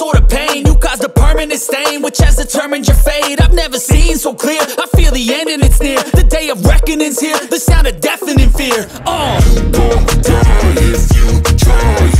sort of pain. You caused a permanent stain, which has determined your fate. I've never seen so clear, I feel the end and it's near. The day of reckoning's here, the sound of deafening fear. You won't die if you try.